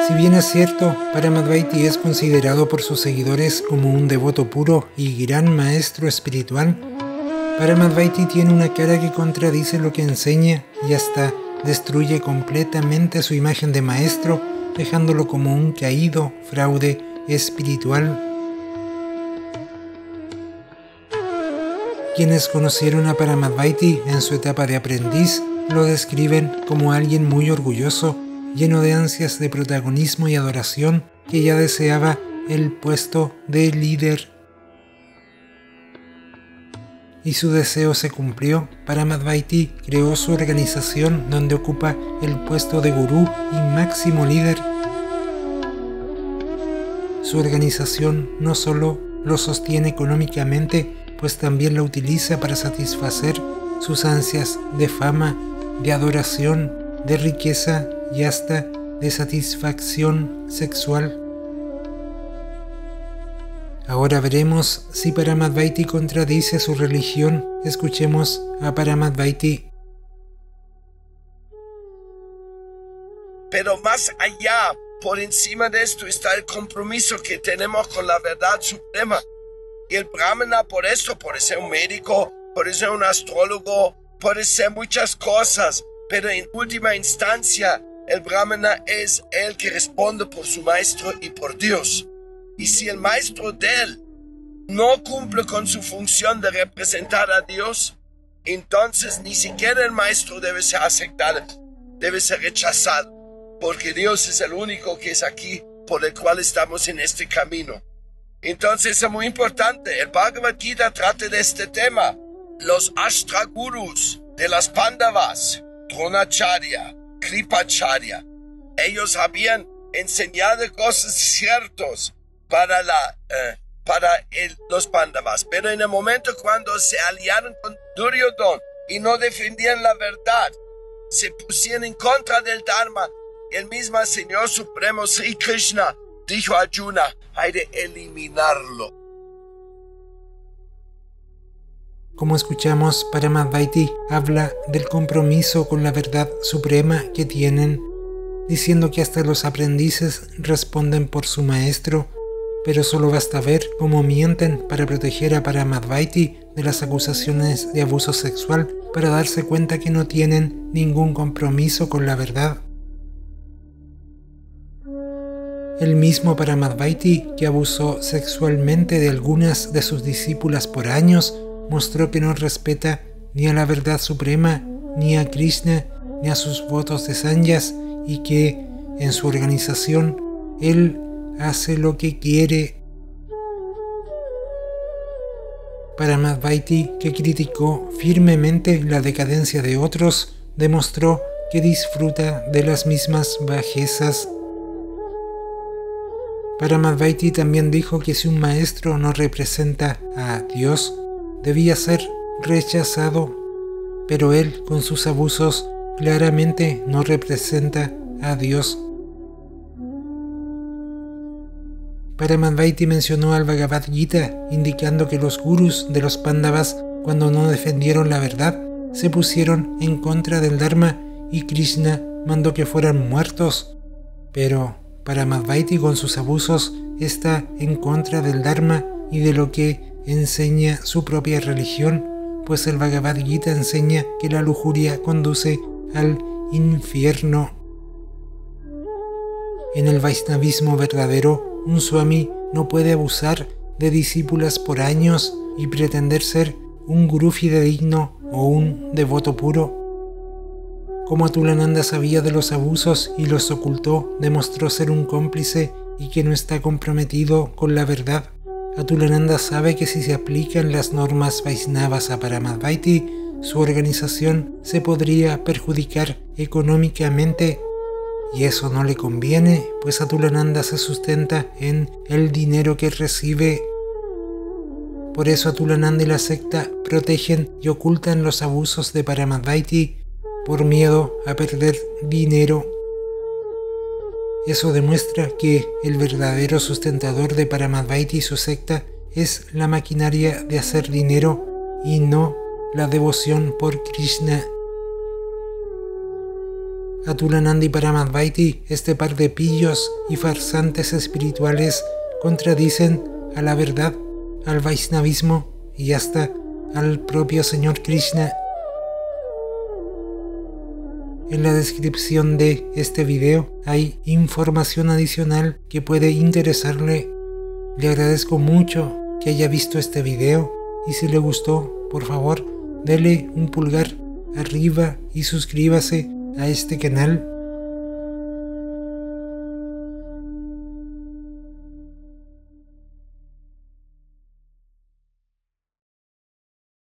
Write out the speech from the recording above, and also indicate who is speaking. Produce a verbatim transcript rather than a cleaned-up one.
Speaker 1: Si bien es cierto, Paramadvaiti es considerado por sus seguidores como un devoto puro y gran maestro espiritual, Paramadvaiti tiene una cara que contradice lo que enseña y hasta destruye completamente su imagen de maestro, dejándolo como un caído fraude espiritual. Quienes conocieron a Paramadvaiti en su etapa de aprendiz lo describen como alguien muy orgulloso, lleno de ansias de protagonismo y adoración, que ya deseaba el puesto de líder. Y su deseo se cumplió. Paramadvaiti creó su organización donde ocupa el puesto de gurú y máximo líder. Su organización no solo lo sostiene económicamente, pues también la utiliza para satisfacer sus ansias de fama, de adoración, de riqueza y hasta de satisfacción sexual. Ahora veremos si Paramadvaiti contradice su religión. Escuchemos a Paramadvaiti.
Speaker 2: Pero más allá, por encima de esto, está el compromiso que tenemos con la verdad suprema. Y el Brahmana, por esto, puede ser un médico, puede ser un astrólogo, puede ser muchas cosas, pero en última instancia, el Brahmana es el que responde por su maestro y por Dios. Y si el maestro de él no cumple con su función de representar a Dios, entonces ni siquiera el maestro debe ser aceptado, debe ser rechazado, porque Dios es el único que es aquí por el cual estamos en este camino. Entonces es muy importante, el Bhagavad Gita trata de este tema. Los Ashtra Gurus de las Pandavas, Dronacharya, Kripacharya, ellos habían enseñado cosas ciertas para, la, eh, para el, los Pandavas, pero en el momento cuando se aliaron con Duryodhana y no defendían la verdad, se pusieron en contra del Dharma, el mismo Señor Supremo Sri Krishna dijo a Arjuna, hay de eliminarlo.
Speaker 1: Como escuchamos, Paramadvaiti habla del compromiso con la verdad suprema que tienen, diciendo que hasta los aprendices responden por su maestro, pero solo basta ver cómo mienten para proteger a Paramadvaiti de las acusaciones de abuso sexual para darse cuenta que no tienen ningún compromiso con la verdad. El mismo Paramadvaiti, que abusó sexualmente de algunas de sus discípulas por años, mostró que no respeta ni a la verdad suprema, ni a Krishna, ni a sus votos de sanyas, y que en su organización él hace lo que quiere. Paramadvaiti, que criticó firmemente la decadencia de otros, demostró que disfruta de las mismas bajezas. Paramadvaiti también dijo que si un maestro no representa a Dios, debía ser rechazado, pero él, con sus abusos, claramente no representa a Dios. Paramadvaiti mencionó al Bhagavad Gita, indicando que los gurús de los Pandavas, cuando no defendieron la verdad, se pusieron en contra del Dharma y Krishna mandó que fueran muertos. Pero Paramadvaiti, con sus abusos, está en contra del Dharma y de lo que enseña su propia religión, pues el Bhagavad Gita enseña que la lujuria conduce al infierno. En el Vaishnavismo verdadero, un Swami no puede abusar de discípulas por años y pretender ser un gurú fidedigno o un devoto puro. Como Atulananda sabía de los abusos y los ocultó, demostró ser un cómplice y que no está comprometido con la verdad. Atulananda sabe que si se aplican las normas Vaisnavas a Paramadvaiti, su organización se podría perjudicar económicamente, y eso no le conviene, pues Atulananda se sustenta en el dinero que recibe. Por eso Atulananda y la secta protegen y ocultan los abusos de Paramadvaiti por miedo a perder dinero. Eso demuestra que el verdadero sustentador de Paramadvaiti y su secta es la maquinaria de hacer dinero y no la devoción por Krishna. Atulananda y Paramadvaiti, este par de pillos y farsantes espirituales, contradicen a la verdad, al Vaishnavismo y hasta al propio Señor Krishna. En la descripción de este video hay información adicional que puede interesarle. Le agradezco mucho que haya visto este video y si le gustó, por favor, dele un pulgar arriba y suscríbase a este canal.